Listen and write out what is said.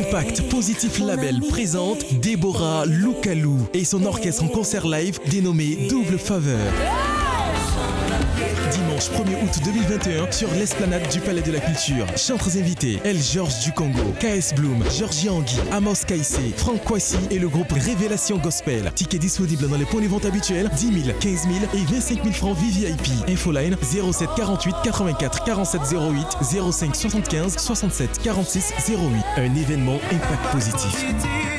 Impact Positif Label présente Déborah Loukalou et son orchestre en concert live dénommé Double Faveur. Dimanche 1er août 2021 sur l'esplanade du Palais de la Culture. Chantres invités, El Georges du Congo, KS Bloom, Georgie Angui, Amos Kaissé, Franck Kwasi et le groupe Révélation Gospel. Tickets disponibles dans les points de vente habituels, 10 000, 15 000 et 25 000 francs VVIP. Infoline 07 48 84 47 08 05 75 67 46 08. Un événement Impact Positif.